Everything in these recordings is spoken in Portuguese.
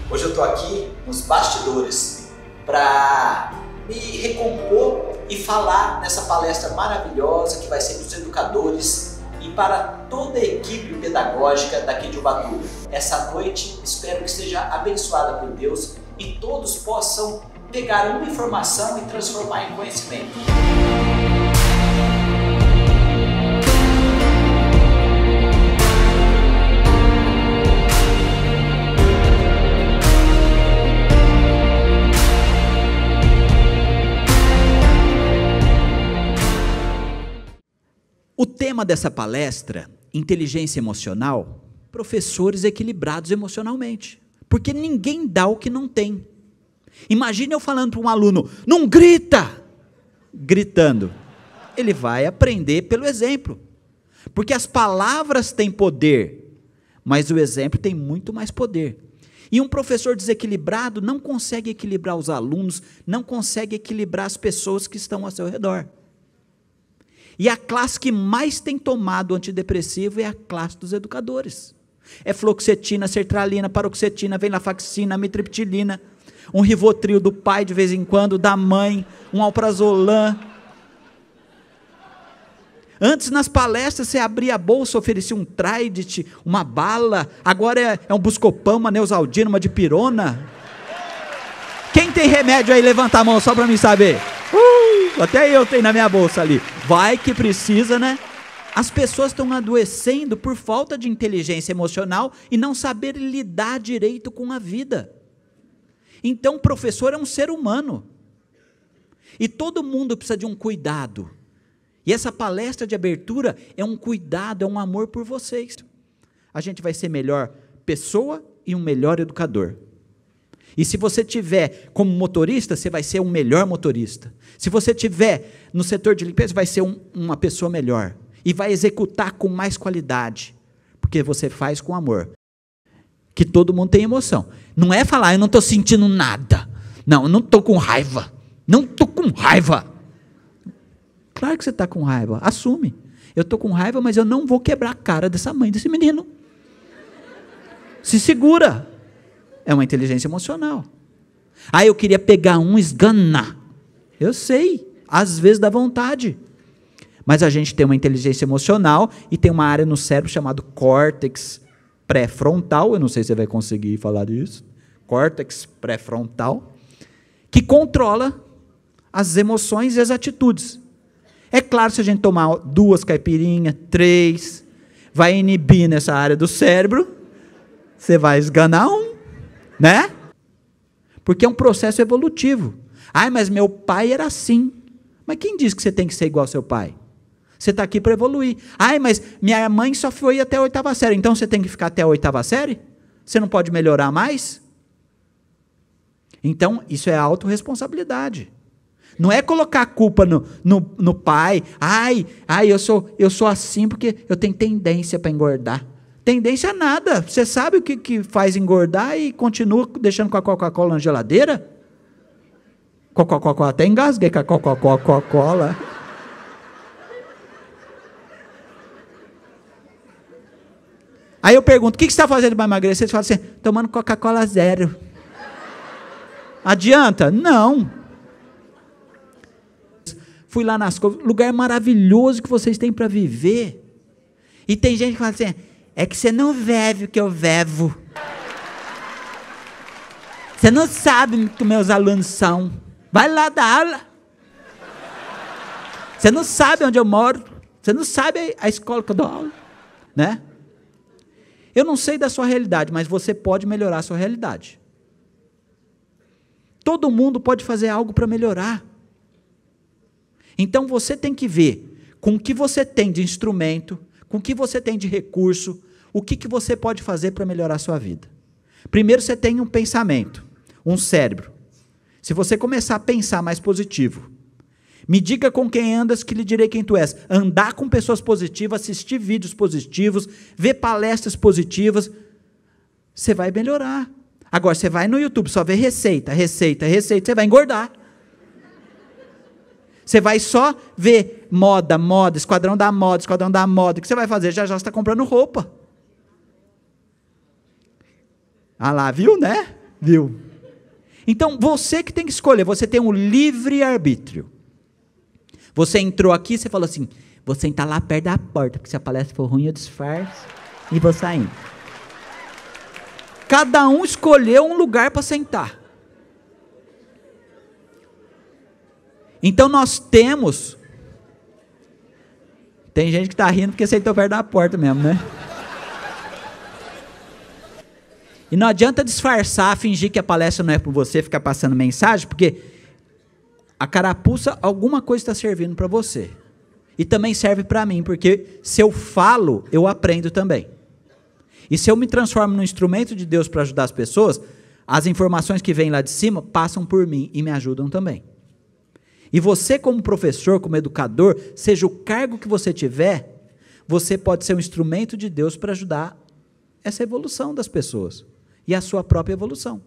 Hoje eu estou aqui nos bastidores para me recompor e falar nessa palestra maravilhosa que vai ser para os educadores e para toda a equipe pedagógica daqui de Ubatuba. Essa noite espero que seja abençoada por Deus e todos possam pegar uma informação e transformar em conhecimento. O tema dessa palestra, inteligência emocional, professores equilibrados emocionalmente. Porque ninguém dá o que não tem. Imagine eu falando para um aluno, não grita! Gritando. Ele vai aprender pelo exemplo. Porque as palavras têm poder, mas o exemplo tem muito mais poder. E um professor desequilibrado não consegue equilibrar os alunos, não consegue equilibrar as pessoas que estão ao seu redor. E a classe que mais tem tomado antidepressivo é a classe dos educadores. É fluoxetina, sertralina, paroxetina, venlafaxina, amitriptilina, um Rivotril do pai de vez em quando, da mãe, um alprazolam. Antes, nas palestras, você abria a bolsa, oferecia um Trident, uma bala, agora é um Buscopan, uma Neosaldina, uma dipirona. Quem tem remédio aí, levanta a mão só para mim saber. Até eu tenho na minha bolsa ali. Vai que precisa, né? As pessoas estão adoecendo por falta de inteligência emocional e não saber lidar direito com a vida. Então, o professor é um ser humano. E todo mundo precisa de um cuidado. E essa palestra de abertura é um cuidado, é um amor por vocês. A gente vai ser melhor pessoa e um melhor educador. E se você tiver como motorista, você vai ser um melhor motorista. Se você tiver no setor de limpeza, vai ser uma pessoa melhor. E vai executar com mais qualidade. Porque você faz com amor. Que todo mundo tem emoção. Não é falar, eu não estou sentindo nada. Não, eu não estou com raiva. Não estou com raiva. Claro que você está com raiva. Assume. Eu estou com raiva, mas eu não vou quebrar a cara dessa mãe, desse menino. Se segura. É uma inteligência emocional. Ah, eu queria pegar um e esganar. Eu sei, às vezes dá vontade. Mas a gente tem uma inteligência emocional e tem uma área no cérebro chamada córtex pré-frontal. Eu não sei se você vai conseguir falar disso. Córtex pré-frontal. Que controla as emoções e as atitudes. É claro, se a gente tomar 2 caipirinhas, 3, vai inibir nessa área do cérebro, você vai esganar né? Porque é um processo evolutivo. Ah, mas meu pai era assim. Mas quem diz que você tem que ser igual ao seu pai? Você está aqui para evoluir. Ah, mas minha mãe só foi até a 8ª série. Então você tem que ficar até a 8ª série? Você não pode melhorar mais? Então, isso é autorresponsabilidade. Não é colocar a culpa no pai. Eu sou assim porque eu tenho tendência para engordar. Tendência a nada. Você sabe o que faz engordar e continua deixando com a Coca-Cola na geladeira? Coca-Cola, até engasguei com a Coca-Cola. Aí eu pergunto, o que você está fazendo para emagrecer? Você fala assim, tomando Coca-Cola zero. Adianta? Não. Fui lá nas coisas, lugar maravilhoso que vocês têm para viver. E tem gente que fala assim, é que você não vive o que eu vivo. Você não sabe o que meus alunos são. Vai lá dar aula. Você não sabe onde eu moro. Você não sabe a escola que eu dou aula. Né? Eu não sei da sua realidade, mas você pode melhorar a sua realidade. Todo mundo pode fazer algo para melhorar. Então você tem que ver com o que você tem de instrumento, com o que você tem de recurso, o que você pode fazer para melhorar a sua vida. Primeiro você tem um pensamento, um cérebro. Se você começar a pensar mais positivo, me diga com quem andas que lhe direi quem tu és. Andar com pessoas positivas, assistir vídeos positivos, ver palestras positivas, você vai melhorar. Agora, você vai no YouTube, só ver receita, você vai engordar. Você vai só ver moda, esquadrão da moda, o que você vai fazer? Já está comprando roupa. Ah lá, viu, né? Viu? Então, você que tem que escolher, você tem um livre-arbítrio. Você entrou aqui, você falou assim, vou sentar lá perto da porta, porque se a palestra for ruim, eu disfarço e vou saindo. Cada um escolheu um lugar para sentar. Então, nós temos... Tem gente que está rindo porque sentou perto da porta mesmo, né? E não adianta disfarçar, fingir que a palestra não é para você, ficar passando mensagem, porque a carapuça, alguma coisa está servindo para você. E também serve para mim, porque se eu falo, eu aprendo também. E se eu me transformo num instrumento de Deus para ajudar as pessoas, as informações que vêm lá de cima passam por mim e me ajudam também. E você como professor, como educador, seja o cargo que você tiver, você pode ser um instrumento de Deus para ajudar essa evolução das pessoas. E a sua própria evolução.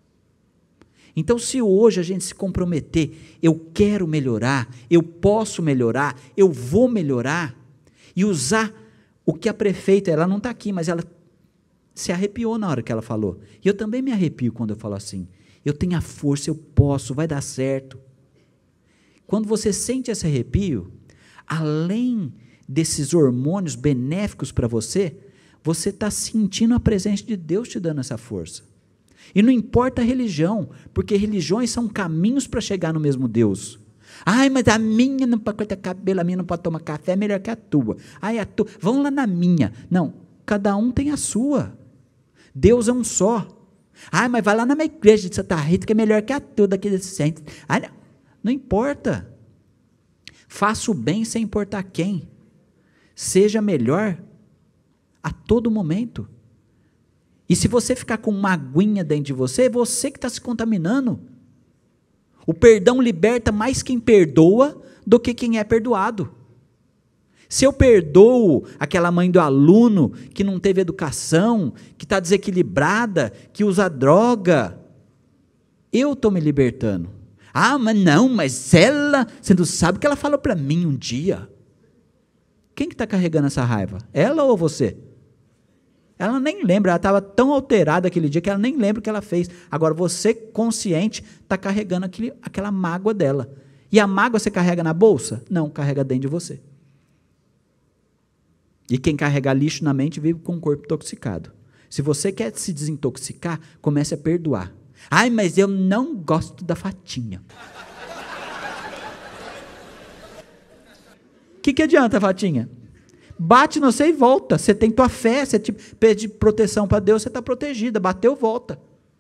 Então, se hoje a gente se comprometer, eu quero melhorar, eu posso melhorar, eu vou melhorar, e usar o que a prefeita, ela não está aqui, mas ela se arrepiou na hora que ela falou. E eu também me arrepio quando eu falo assim, eu tenho a força, eu posso, vai dar certo. Quando você sente esse arrepio, além desses hormônios benéficos para você está sentindo a presença de Deus te dando essa força. E não importa a religião, porque religiões são caminhos para chegar no mesmo Deus. Ai, mas a minha não pode cortar cabelo, a minha não pode tomar café, é melhor que a tua. Ai, a tua, vamos lá na minha. Não, cada um tem a sua. Deus é um só. Ai, mas vai lá na minha igreja de Santa Rita, que é melhor que a tua daquele centro. Ai, não importa. Faça o bem sem importar quem. Seja melhor a todo momento. E se você ficar com uma aguinha dentro de você, é você que está se contaminando. O perdão liberta mais quem perdoa do que quem é perdoado. Se eu perdoo aquela mãe do aluno que não teve educação, que está desequilibrada, que usa droga, eu estou me libertando. Ah, mas ela, você não sabe o que ela falou para mim um dia. Quem que está carregando essa raiva? Ela ou você? Ela nem lembra, ela estava tão alterada aquele dia que ela nem lembra o que ela fez. Agora, você, consciente, está carregando aquela mágoa dela. E a mágoa você carrega na bolsa? Não, carrega dentro de você. E quem carrega lixo na mente vive com o corpo intoxicado. Se você quer se desintoxicar, comece a perdoar. Ai, mas eu não gosto da Fatinha. O que adianta, Fatinha? Bate no você e volta. Você tem tua fé, você pede proteção para Deus, você está protegida. Bateu, volta.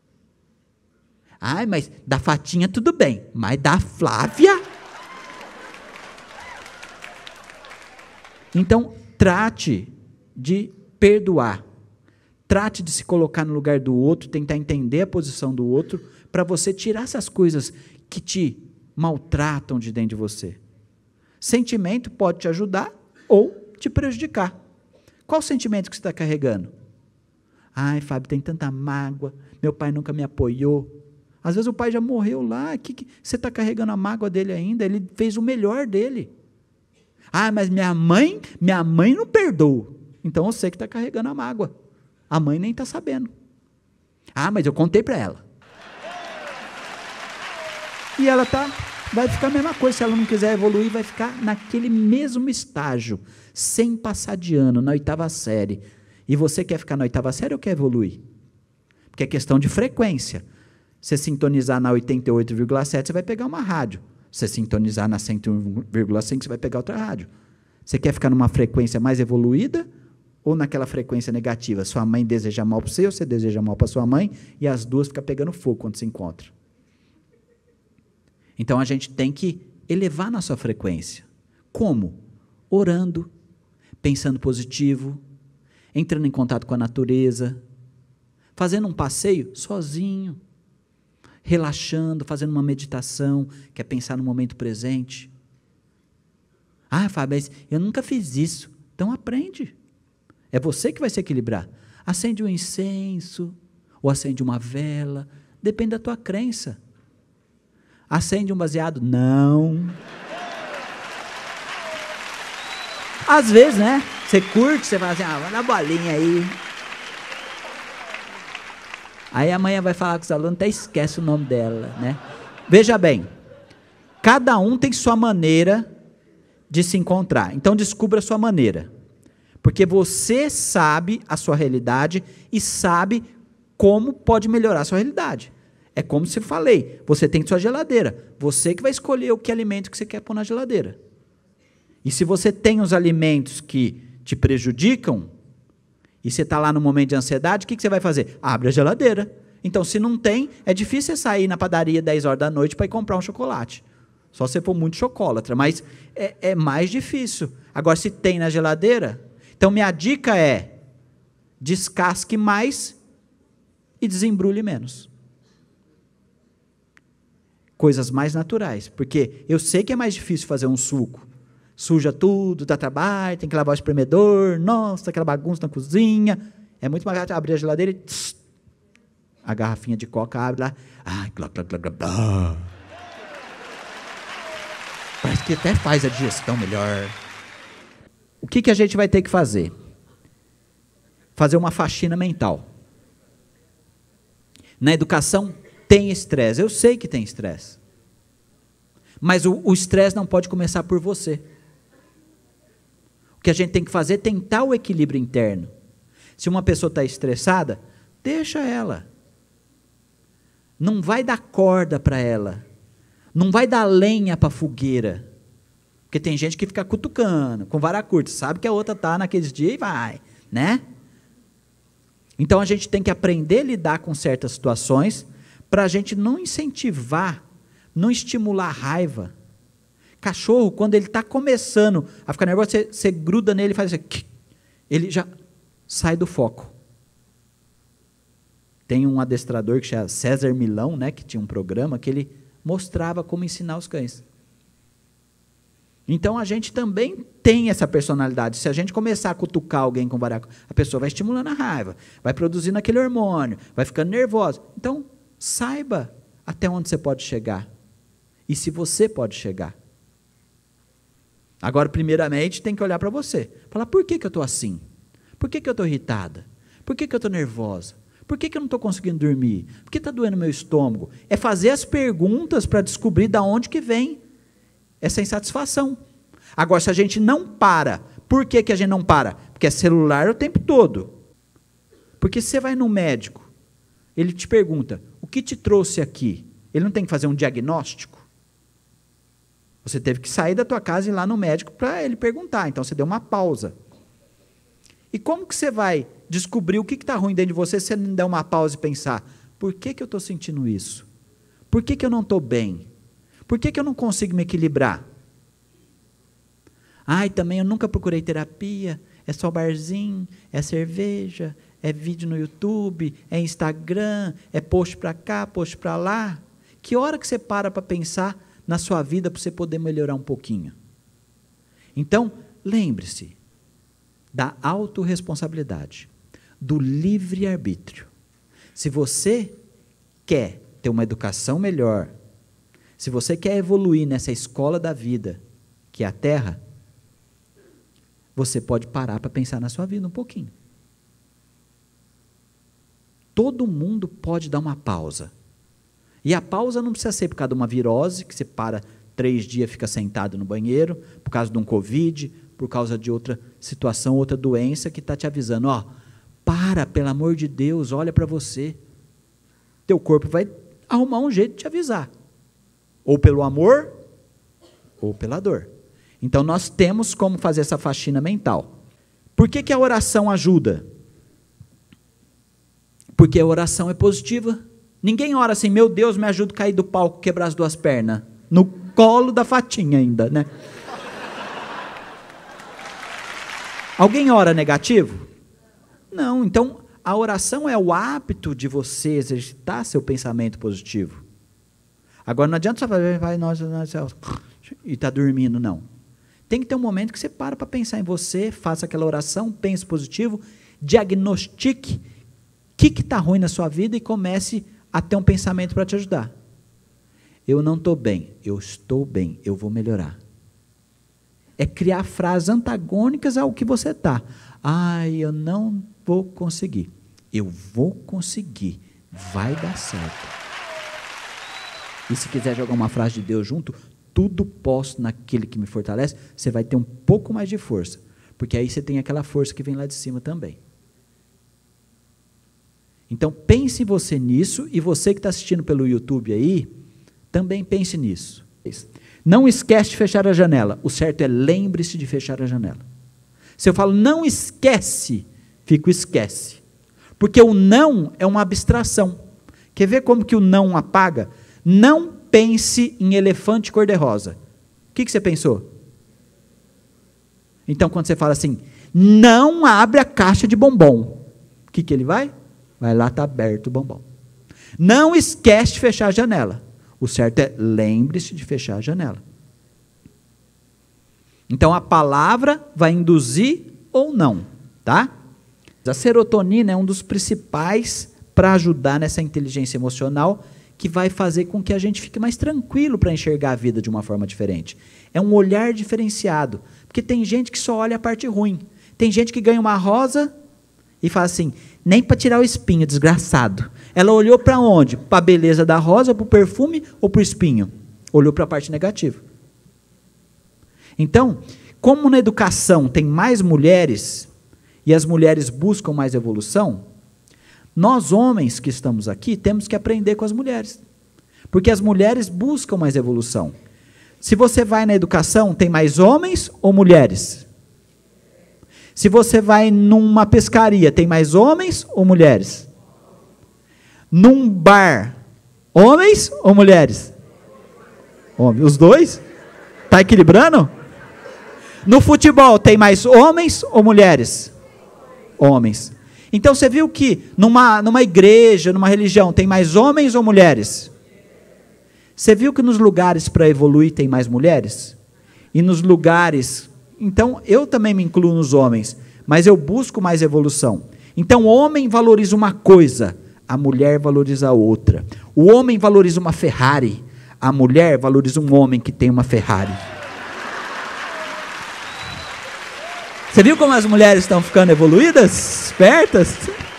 Ai, mas da Fatinha tudo bem, mas da Flávia? Então, trate de perdoar. Trate de se colocar no lugar do outro, tentar entender a posição do outro, para você tirar essas coisas que te maltratam de dentro de você. Sentimento pode te ajudar ou te prejudicar. Qual sentimento que você está carregando? Ai, Fábio, tem tanta mágoa, meu pai nunca me apoiou. Às vezes o pai já morreu lá, que você está carregando a mágoa dele ainda, ele fez o melhor dele. Ah, mas minha mãe não perdoa. Então eu sei que está carregando a mágoa. A mãe nem está sabendo. Ah, mas eu contei para ela. E ela vai ficar a mesma coisa, se ela não quiser evoluir, vai ficar naquele mesmo estágio, sem passar de ano, na 8ª série. E você quer ficar na 8ª série ou quer evoluir? Porque é questão de frequência. Se sintonizar na 88,7, você vai pegar uma rádio. Se sintonizar na 101,5, você vai pegar outra rádio. Você quer ficar numa frequência mais evoluída ou naquela frequência negativa? Sua mãe deseja mal para você ou você deseja mal para sua mãe e as duas ficam pegando fogo quando se encontram. Então, a gente tem que elevar nossa frequência. Como? Orando, pensando positivo, entrando em contato com a natureza, fazendo um passeio sozinho, relaxando, fazendo uma meditação, que é pensar no momento presente. Ah, Fábio, mas eu nunca fiz isso. Então, aprende. É você que vai se equilibrar. Acende um incenso, ou acende uma vela, depende da tua crença. Acende um baseado? Não. Às vezes, né? Você curte, você fala assim, vai na bolinha aí. Aí amanhã vai falar com os alunos, até esquece o nome dela, né? Veja bem, cada um tem sua maneira de se encontrar. Então descubra a sua maneira. Porque você sabe a sua realidade e sabe como pode melhorar a sua realidade. É como se eu falei, você tem sua geladeira. Você que vai escolher o que alimento que você quer pôr na geladeira. E se você tem os alimentos que te prejudicam, e você está lá no momento de ansiedade, o que você vai fazer? Abre a geladeira. Então, se não tem, é difícil você sair na padaria 10 horas da noite para ir comprar um chocolate. Só se você for muito chocolatra, mas é mais difícil. Agora, se tem na geladeira, então minha dica é, descasque mais e desembrulhe menos. Coisas mais naturais, porque eu sei que é mais difícil fazer um suco. Suja tudo, dá trabalho, tem que lavar o espremedor, nossa, aquela bagunça na cozinha. É muito mais fácil abrir a geladeira e a garrafinha de coca abre lá. Ai, glá, glá, glá, glá, glá. Parece que até faz a digestão melhor. O que a gente vai ter que fazer? Fazer uma faxina mental. Na educação tem estresse. Eu sei que tem estresse. Mas o estresse não pode começar por você. O que a gente tem que fazer é tentar o equilíbrio interno. Se uma pessoa está estressada, deixa ela. Não vai dar corda para ela. Não vai dar lenha para a fogueira. Porque tem gente que fica cutucando, com vara curta, sabe que a outra está naqueles dias e vai, né? Então a gente tem que aprender a lidar com certas situações para a gente não incentivar, não estimular a raiva. Cachorro, quando ele está começando a ficar nervoso, você gruda nele e faz assim, ele já sai do foco. Tem um adestrador que chama César Milão, né, que tinha um programa que ele mostrava como ensinar os cães. Então a gente também tem essa personalidade. Se a gente começar a cutucar alguém com vara, a pessoa vai estimulando a raiva, vai produzindo aquele hormônio, vai ficando nervosa. Então, saiba até onde você pode chegar. E se você pode chegar. Agora, primeiramente, tem que olhar para você. Falar, por que eu estou assim? Por que eu estou irritada? Por que eu estou nervosa? Por que eu não estou conseguindo dormir? Por que está doendo meu estômago? É fazer as perguntas para descobrir de onde que vem essa insatisfação. Agora, se a gente não para, por que a gente não para? Porque é celular o tempo todo. Porque se você vai no médico, ele te pergunta, o que te trouxe aqui? Ele não tem que fazer um diagnóstico? Você teve que sair da tua casa e ir lá no médico para ele perguntar. Então, você deu uma pausa. E como que você vai descobrir o que está ruim dentro de você se você não der uma pausa e pensar, por que eu estou sentindo isso? Por que eu não estou bem? Por que eu não consigo me equilibrar? Ai, também eu nunca procurei terapia, é só barzinho, é cerveja, é vídeo no YouTube, é Instagram, é post para cá, post para lá. Que hora que você para pensar na sua vida para você poder melhorar um pouquinho? Então, lembre-se da autorresponsabilidade, do livre-arbítrio. Se você quer ter uma educação melhor, se você quer evoluir nessa escola da vida, que é a Terra, você pode parar para pensar na sua vida um pouquinho. Todo mundo pode dar uma pausa. E a pausa não precisa ser por causa de uma virose, que você para 3 dias, fica sentado no banheiro, por causa de um Covid, por causa de outra situação, outra doença que está te avisando, ó, para, pelo amor de Deus, olha para você. Teu corpo vai arrumar um jeito de te avisar. Ou pelo amor, ou pela dor. Então, nós temos como fazer essa faxina mental. Por que a oração ajuda? Porque a oração é positiva. Ninguém ora assim, meu Deus, me ajuda a cair do palco, quebrar as 2 pernas. No colo da fatinha ainda, né? Alguém ora negativo? Não, então a oração é o hábito de você exercitar seu pensamento positivo. Agora não adianta só fazer, vai, nossa, e está dormindo, não. Tem que ter um momento que você para pensar em você, faça aquela oração, pense positivo, diagnostique o que está ruim na sua vida e comece a ter um pensamento para te ajudar. Eu não estou bem, eu estou bem, eu vou melhorar. É criar frases antagônicas ao que você está. Ai, eu não vou conseguir. Eu vou conseguir. vai dar certo. E se quiser jogar uma frase de Deus junto, tudo posso naquele que me fortalece, você vai ter um pouco mais de força, porque aí você tem aquela força que vem lá de cima também. Então pense você nisso, e você que está assistindo pelo YouTube aí, também pense nisso. Não esquece de fechar a janela. O certo é lembre-se de fechar a janela. Se eu falo não esquece, fico esquece. Porque o não é uma abstração. Quer ver como que o não apaga? Não pense em elefante cor-de-rosa. O que você pensou? Então, quando você fala assim, não abre a caixa de bombom, o que ele vai? Vai lá, está aberto o bombom. Não esquece de fechar a janela. O certo é lembre-se de fechar a janela. Então, a palavra vai induzir ou não, tá? A serotonina é um dos principais para ajudar nessa inteligência emocional, que vai fazer com que a gente fique mais tranquilo para enxergar a vida de uma forma diferente. É um olhar diferenciado, porque tem gente que só olha a parte ruim. Tem gente que ganha uma rosa e fala assim, nem para tirar o espinho, desgraçado. Ela olhou para onde? Para a beleza da rosa, para o perfume ou para o espinho? Olhou para a parte negativa. Então, como na educação tem mais mulheres, e as mulheres buscam mais evolução, nós homens que estamos aqui temos que aprender com as mulheres, porque as mulheres buscam mais evolução. Se você vai na educação, tem mais homens ou mulheres? Se você vai numa pescaria, tem mais homens ou mulheres? Num bar, homens ou mulheres? Homens. Os dois? Está equilibrando? No futebol, tem mais homens ou mulheres? Homens. Então, você viu que numa igreja, numa religião, tem mais homens ou mulheres? Você viu que nos lugares para evoluir tem mais mulheres? E nos lugares... Então, eu também me incluo nos homens, mas eu busco mais evolução. Então, o homem valoriza uma coisa, a mulher valoriza outra. O homem valoriza uma Ferrari, a mulher valoriza um homem que tem uma Ferrari. Você viu como as mulheres estão ficando evoluídas? Espertas?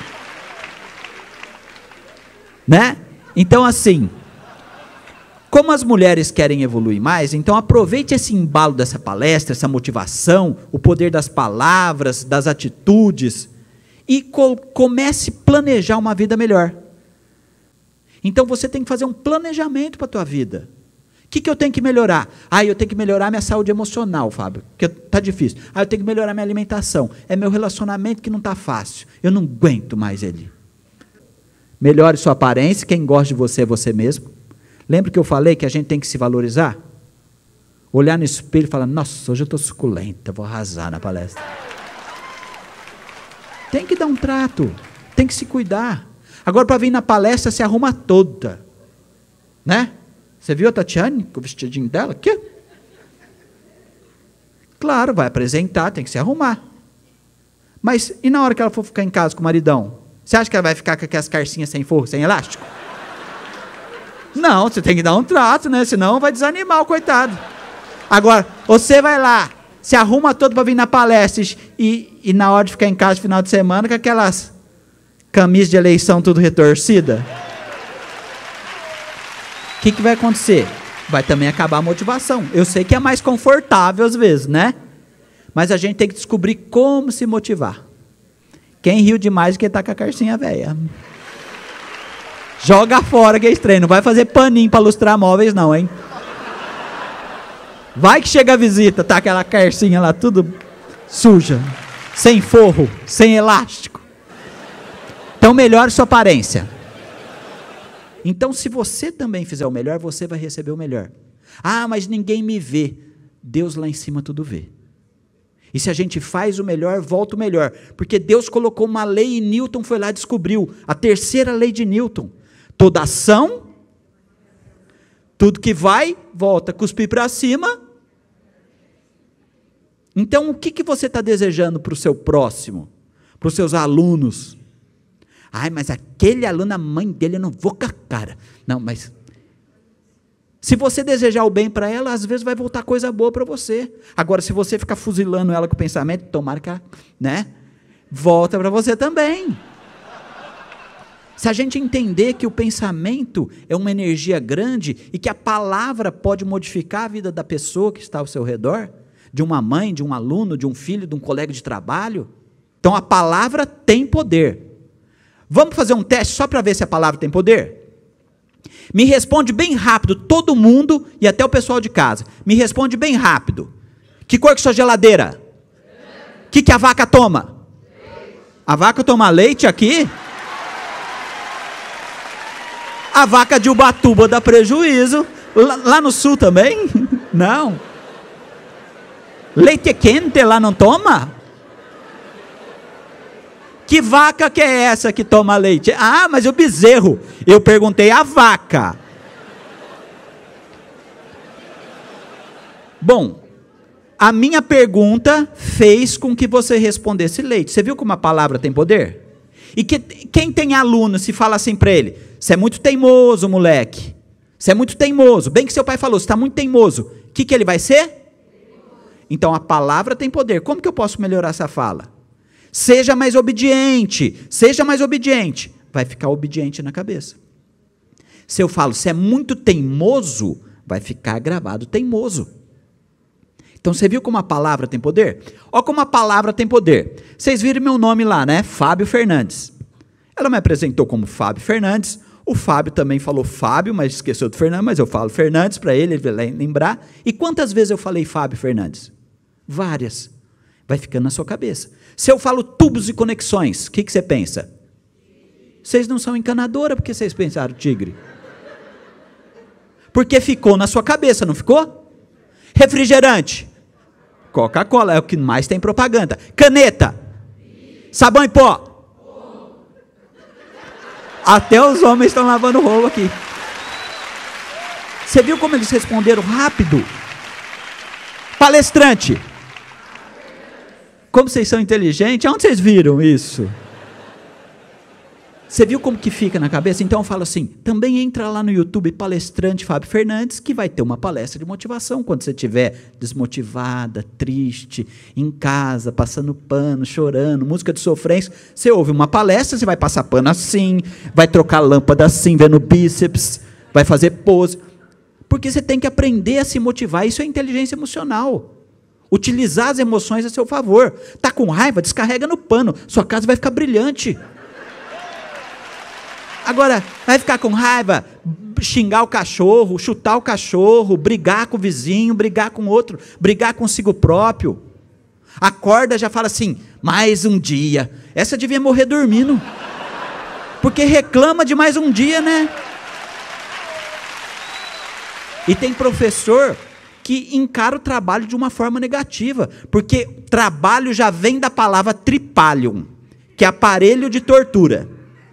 Né? Então, assim, como as mulheres querem evoluir mais, então aproveite esse embalo dessa palestra, essa motivação, o poder das palavras, das atitudes, e comece a planejar uma vida melhor. Então, você tem que fazer um planejamento para a tua vida. O que eu tenho que melhorar? Eu tenho que melhorar minha saúde emocional, Fábio, porque está difícil. Eu tenho que melhorar minha alimentação. É meu relacionamento que não está fácil. Eu não aguento mais ele. Melhore sua aparência, quem gosta de você é você mesmo. Lembra que eu falei que a gente tem que se valorizar? Olhar no espelho e falar, nossa, hoje eu estou suculenta, vou arrasar na palestra. Tem que dar um trato, tem que se cuidar. Agora, para vir na palestra, se arruma toda. Né? Você viu a Tatiane com o vestidinho dela? Aqui? Claro, vai apresentar, tem que se arrumar. Mas e na hora que ela for ficar em casa com o maridão? Você acha que ela vai ficar com aquelas carcinhas sem forro, sem elástico? Não, você tem que dar um trato, né? Senão vai desanimar o coitado. Agora, você vai lá, se arruma todo para vir na palestra e na hora de ficar em casa no final de semana com aquelas camisas de eleição tudo retorcida. O que vai acontecer? Vai também acabar a motivação. Eu sei que é mais confortável às vezes, né? Mas a gente tem que descobrir como se motivar. Quem riu demais que está com a carcinha velha. Joga fora que é estranho. Não vai fazer paninho para lustrar móveis não, hein? Vai que chega a visita, tá aquela carcinha lá tudo suja. Sem forro, sem elástico. Então melhore sua aparência. Então, se você também fizer o melhor, você vai receber o melhor. Mas ninguém me vê. Deus lá em cima tudo vê. E se a gente faz o melhor, volta o melhor. Porque Deus colocou uma lei e Newton foi lá e descobriu. A terceira lei de Newton. Toda ação, tudo que vai, volta. Cuspir para cima. Então, o que você está desejando para o seu próximo? Para os seus alunos? Mas aquele aluno, a mãe dele, eu não vou com a cara. Não, mas... Se você desejar o bem para ela, às vezes vai voltar coisa boa para você. Agora, se você ficar fuzilando ela com o pensamento, tomara que ela, né? Volta para você também. Se a gente entender que o pensamento é uma energia grande e que a palavra pode modificar a vida da pessoa que está ao seu redor, de uma mãe, de um aluno, de um filho, de um colega de trabalho, então a palavra tem poder. Vamos fazer um teste só para ver se a palavra tem poder? Me responde bem rápido, todo mundo e até o pessoal de casa. Me responde bem rápido. Que cor que é sua geladeira? O que a vaca toma? A vaca toma leite aqui? A vaca de Ubatuba dá prejuízo. Lá no sul também? Não. Leite quente lá não toma? Que vaca que é essa que toma leite? Ah, mas o bezerro. Eu perguntei a vaca. Bom, a minha pergunta fez com que você respondesse leite. Você viu como a palavra tem poder? E quem tem aluno, se fala assim para ele, você é muito teimoso, moleque. Você é muito teimoso. Bem que seu pai falou, você está muito teimoso. O que ele vai ser? Então a palavra tem poder. Como que eu posso melhorar essa fala? Seja mais obediente. Seja mais obediente. Vai ficar obediente na cabeça. Se eu falo, você é muito teimoso, vai ficar gravado teimoso. Então você viu como a palavra tem poder? Olha como a palavra tem poder. Vocês viram meu nome lá, né? Fábio Fernandes. Ela me apresentou como Fábio Fernandes. O Fábio também falou Fábio, mas esqueceu do Fernando, mas eu falo Fernandes para ele lembrar. E quantas vezes eu falei Fábio Fernandes? Várias. Vai ficando na sua cabeça. Se eu falo tubos e conexões, o que você pensa? Vocês não são encanadora, porque vocês pensaram tigre? Porque ficou na sua cabeça, não ficou? Refrigerante. Coca-Cola é o que mais tem propaganda. Caneta. Sabão em pó. Até os homens estão lavando o rolo aqui. Você viu como eles responderam rápido? Palestrante. Como vocês são inteligentes, onde vocês viram isso? Você viu como que fica na cabeça? Então eu falo assim, também entra lá no YouTube, Palestrante Fábio Fernandes, que vai ter uma palestra de motivação, quando você estiver desmotivada, triste, em casa, passando pano, chorando, música de sofrência, você ouve uma palestra, você vai passar pano assim, vai trocar lâmpada assim, vendo bíceps, vai fazer pose, porque você tem que aprender a se motivar, isso é inteligência emocional. Utilizar as emoções a seu favor. Está com raiva? Descarrega no pano, sua casa vai ficar brilhante. Agora, vai ficar com raiva, xingar o cachorro, chutar o cachorro, brigar com o vizinho, brigar com outro, brigar consigo próprio. Acorda, já fala assim, mais um dia. Essa devia morrer dormindo. Porque reclama de mais um dia, né? E tem professor que encara o trabalho de uma forma negativa, porque trabalho já vem da palavra tripalium, que é aparelho de tortura.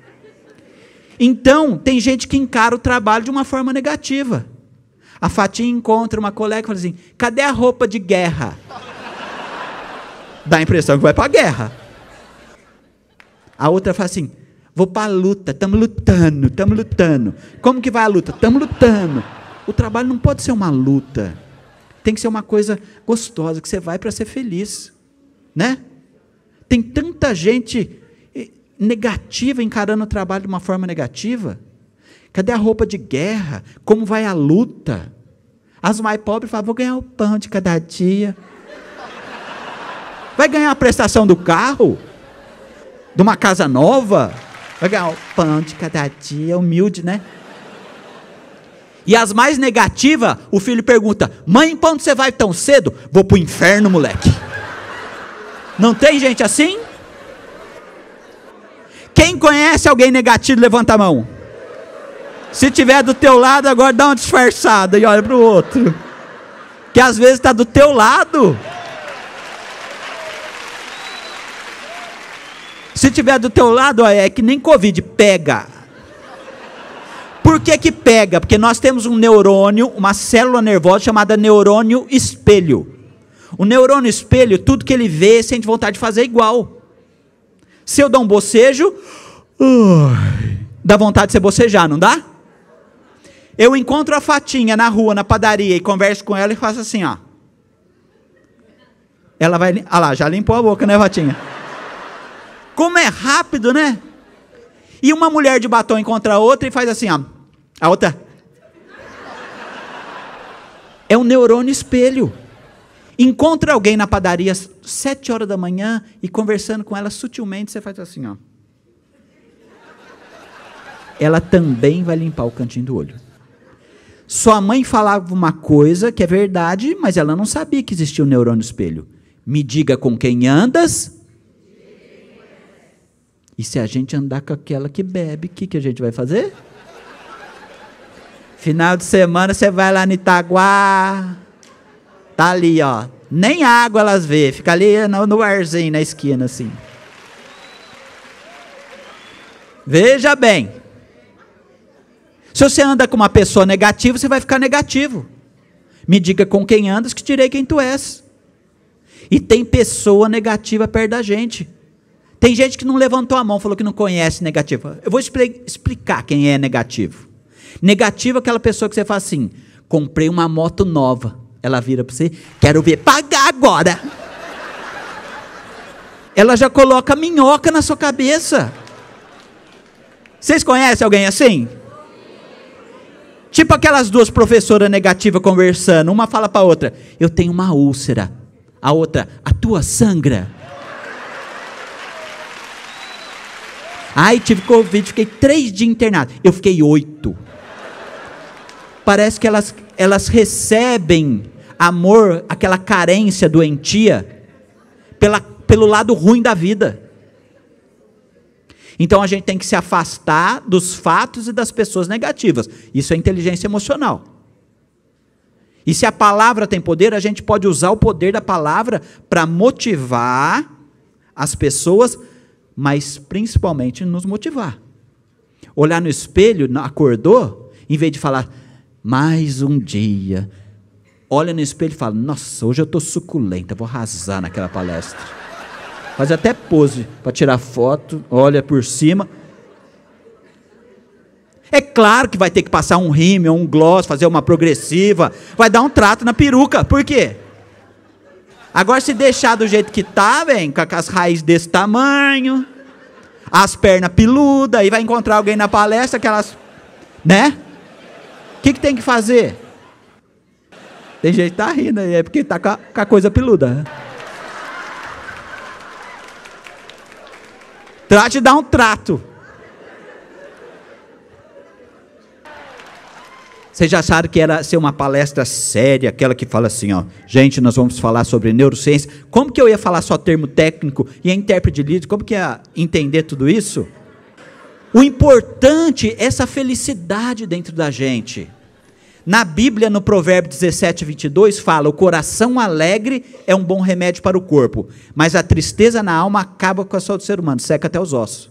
Então, tem gente que encara o trabalho de uma forma negativa. A Fatinha encontra uma colega e fala assim, cadê a roupa de guerra? Dá a impressão que vai para a guerra. A outra fala assim, vou para a luta, estamos lutando. Como que vai a luta? Estamos lutando. O trabalho não pode ser uma luta. Tem que ser uma coisa gostosa, que você vai para ser feliz. Né? Tem tanta gente negativa, encarando o trabalho de uma forma negativa. Cadê a roupa de guerra? Como vai a luta? As mais pobres falam, vou ganhar o pão de cada dia. Vai ganhar a prestação do carro? De uma casa nova? Vai ganhar o pão de cada dia, humilde, né? E as mais negativas, o filho pergunta, mãe, para onde você vai tão cedo? Vou para o inferno, moleque. Não tem gente assim? Quem conhece alguém negativo, levanta a mão. Se tiver do teu lado, agora dá uma disfarçada e olha para o outro. Que às vezes está do teu lado. Se tiver do teu lado, ó, é que nem Covid, pega. Por que pega? Porque nós temos um neurônio, uma célula nervosa chamada neurônio espelho. O neurônio espelho, tudo que ele vê, sente vontade de fazer igual. Se eu dar um bocejo, dá vontade de você bocejar, não dá? Eu encontro a Fatinha na rua, na padaria, e converso com ela e faço assim, ó. Ela vai, lá, já limpou a boca, né, Fatinha? Como é rápido, né? E uma mulher de batom encontra a outra e faz assim, ó. A outra. É um neurônio espelho. Encontra alguém na padaria às 7 horas da manhã e conversando com ela sutilmente, você faz assim, ó. Ela também vai limpar o cantinho do olho. Sua mãe falava uma coisa que é verdade, mas ela não sabia que existia o neurônio espelho. Me diga com quem andas. E se a gente andar com aquela que bebe, o que a gente vai fazer? Final de semana você vai lá no Itaguá. Tá ali, ó. Nem água elas vê. Fica ali no arzinho, na esquina, assim. Veja bem. Se você anda com uma pessoa negativa, você vai ficar negativo. Me diga com quem andas, que direi quem tu és. E tem pessoa negativa perto da gente. Tem gente que não levantou a mão, falou que não conhece negativo. Eu vou explicar quem é negativo. Negativo é aquela pessoa que você fala assim, comprei uma moto nova. Ela vira para você, quero ver pagar agora. Ela já coloca minhoca na sua cabeça. Vocês conhecem alguém assim? Tipo aquelas duas professoras negativas conversando. Uma fala para a outra, eu tenho uma úlcera. A outra, a tua sangra. Ai, tive Covid, fiquei 3 dias internado. Eu fiquei 8. Parece que elas recebem amor, aquela carência doentia, pelo lado ruim da vida. Então a gente tem que se afastar dos fatos e das pessoas negativas. Isso é inteligência emocional. E se a palavra tem poder, a gente pode usar o poder da palavra para motivar as pessoas, mas principalmente nos motivar. Olhar no espelho, acordou, em vez de falar, mais um dia. Olha no espelho e fala, nossa, hoje eu estou suculenta, vou arrasar naquela palestra. Faz até pose para tirar foto, olha por cima. É claro que vai ter que passar um rímel, um gloss, fazer uma progressiva, vai dar um trato na peruca, por quê? Agora se deixar do jeito que está, vem, com as raízes desse tamanho, as pernas peludas, aí vai encontrar alguém na palestra, aquelas, né? O que tem que fazer? Tem gente que tá rindo aí, é porque tá com a coisa peluda. Né? Trate de dar um trato. Vocês já acharam que era ser uma palestra séria, aquela que fala assim, ó, gente, nós vamos falar sobre neurociência. Como que eu ia falar só termo técnico e a intérprete de líder, como que ia entender tudo isso? O importante é essa felicidade dentro da gente. Na Bíblia, no Provérbio 17, 22, fala, o coração alegre é um bom remédio para o corpo, mas a tristeza na alma acaba com a saúde do ser humano, seca até os ossos.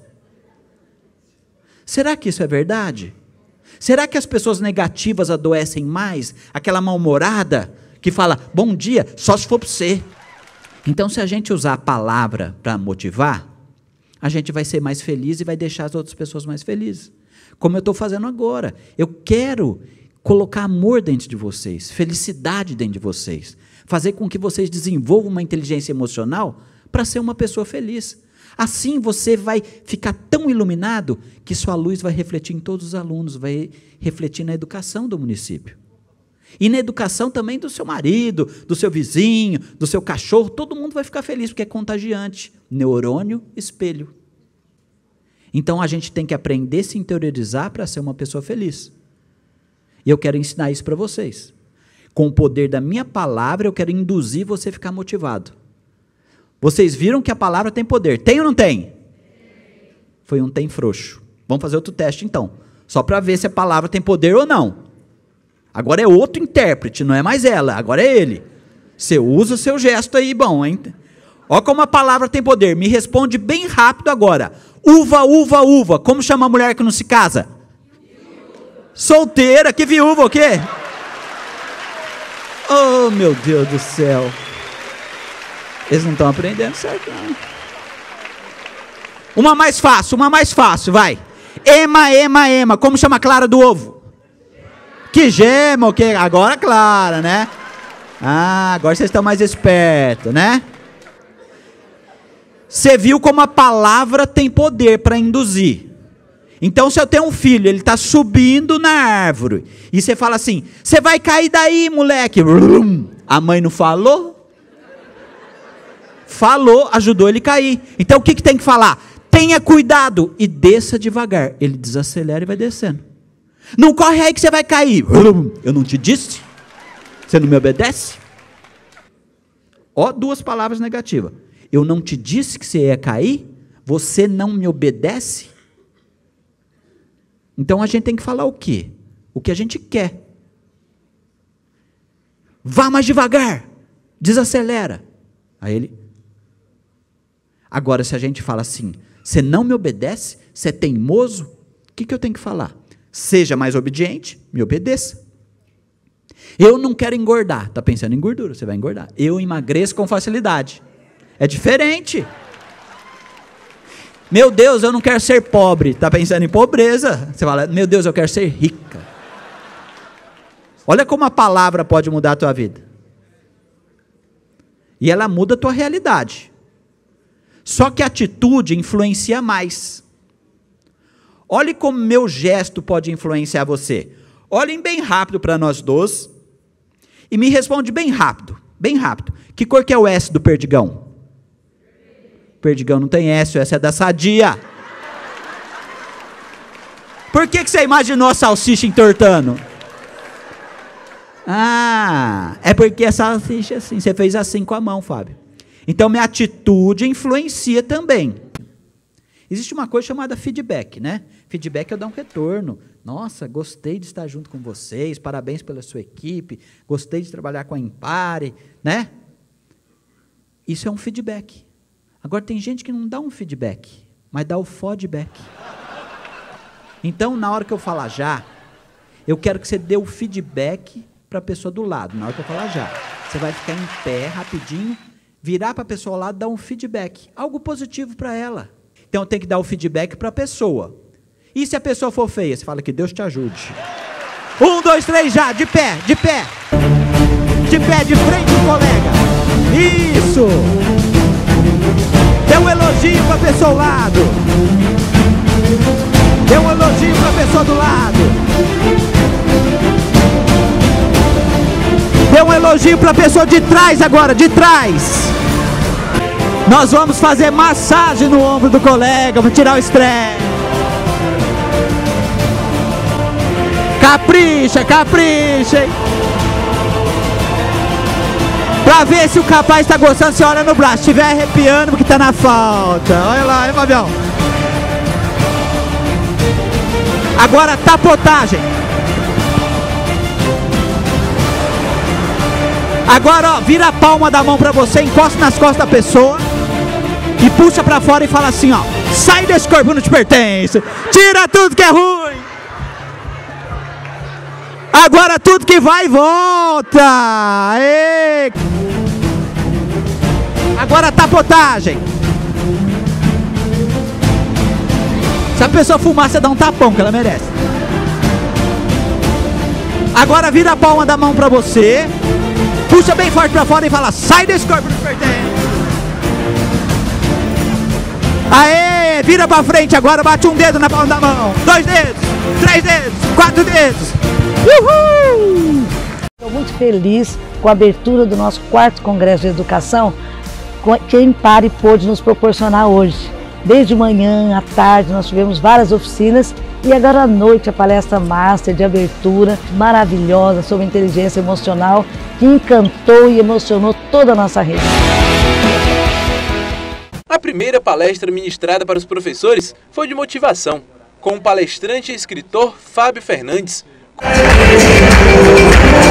Será que isso é verdade? Será que as pessoas negativas adoecem mais? Aquela mal-humorada que fala, bom dia, só se for para você. Então, se a gente usar a palavra para motivar, a gente vai ser mais feliz e vai deixar as outras pessoas mais felizes. Como eu estou fazendo agora. Eu quero colocar amor dentro de vocês, felicidade dentro de vocês, fazer com que vocês desenvolvam uma inteligência emocional para ser uma pessoa feliz. Assim você vai ficar tão iluminado que sua luz vai refletir em todos os alunos, vai refletir na educação do município. E na educação também do seu marido, do seu vizinho, do seu cachorro, todo mundo vai ficar feliz, porque é contagiante. Neurônio, espelho. Então a gente tem que aprender a se interiorizar para ser uma pessoa feliz. E eu quero ensinar isso para vocês. Com o poder da minha palavra, eu quero induzir você a ficar motivado. Vocês viram que a palavra tem poder. Tem ou não tem? Foi um tem frouxo. Vamos fazer outro teste então. Só para ver se a palavra tem poder ou não. Agora é outro intérprete, não é mais ela, agora é ele. Você usa o seu gesto aí, bom, hein? Olha como a palavra tem poder. Me responde bem rápido agora. Uva, uva, uva. Como chama a mulher que não se casa? Solteira, que viúva, o quê? Oh, meu Deus do céu. Eles não estão aprendendo certo, não. Uma mais fácil, vai. Ema, ema, ema. Como chama a clara do ovo? Que gema, o quê? Agora clara, né? Ah, agora vocês estão mais espertos, né? Você viu como a palavra tem poder para induzir. Então, se eu tenho um filho, ele está subindo na árvore, e você fala assim, você vai cair daí, moleque. A mãe não falou? Falou, ajudou ele a cair. Então, o que tem que falar? Tenha cuidado e desça devagar. Ele desacelera e vai descendo. Não corre aí que você vai cair. Eu não te disse? Você não me obedece? Ó, 2 palavras negativas. Eu não te disse que você ia cair? Você não me obedece? Então a gente tem que falar o quê? O que a gente quer. Vá mais devagar. Desacelera. Aí ele... Agora, se a gente fala assim, você não me obedece, você é teimoso, o que eu tenho que falar? Seja mais obediente, me obedeça. Eu não quero engordar. Está pensando em gordura, você vai engordar. Eu emagreço com facilidade. É diferente. Meu Deus, eu não quero ser pobre. Está pensando em pobreza. Você fala, meu Deus, eu quero ser rica. Olha como a palavra pode mudar a tua vida. E ela muda a tua realidade. Só que a atitude influencia mais. Olhe como meu gesto pode influenciar você. Olhem bem rápido para nós dois. E me responde bem rápido. Bem rápido. Que cor que é o S do perdigão? Perdigão não tem S, o S é da Sadia. Por que você imaginou a salsicha entortando? Ah, é porque a salsicha é assim. Você fez assim com a mão, Fábio. Então, minha atitude influencia também. Existe uma coisa chamada feedback, né? Feedback é dar um retorno. Nossa, gostei de estar junto com vocês, parabéns pela sua equipe, gostei de trabalhar com a Impare, né? Isso é um feedback. Agora, tem gente que não dá um feedback, mas dá o feedback. Então, na hora que eu falar já, eu quero que você dê o feedback para a pessoa do lado. Na hora que eu falar já, você vai ficar em pé rapidinho, virar para a pessoa ao lado, dar um feedback, algo positivo para ela. Então, tem que dar o feedback para a pessoa. E se a pessoa for feia? Você fala que Deus te ajude. 1, 2, 3, já, de pé, de pé. De pé, de frente ao colega. Isso. Dê um elogio para a pessoa ao lado. Dê um elogio para a pessoa do lado. Dê um elogio para a pessoa de trás agora, de trás. Nós vamos fazer massagem no ombro do colega para tirar o estresse. Capricha, capricha, hein? Pra ver se o capaz está gostando, você olha no braço. Se estiver arrepiando, porque está na falta. Olha lá, hein, Fabião? Agora, tapotagem. Agora, ó, vira a palma da mão pra você, encosta nas costas da pessoa e puxa pra fora e fala assim, ó: sai desse corpo, não te pertence. Tira tudo que é ruim. Agora tudo que vai, volta. Ei. Agora tapotagem. Se a pessoa fumar, você dá um tapão, que ela merece. Agora vira a palma da mão pra você, puxa bem forte pra fora e fala: sai desse corpo, não te pertence. Aê, vira pra frente agora, bate um dedo na palma da mão, 2 dedos, 3 dedos, 4 dedos. Uhul! Estou muito feliz com a abertura do nosso 4º Congresso de Educação, que a Impare pôde nos proporcionar hoje. Desde manhã, à tarde, nós tivemos várias oficinas e agora à noite a palestra master de abertura maravilhosa sobre inteligência emocional, que encantou e emocionou toda a nossa rede. A primeira palestra ministrada para os professores foi de motivação, com o palestrante e escritor Fábio Fernandes.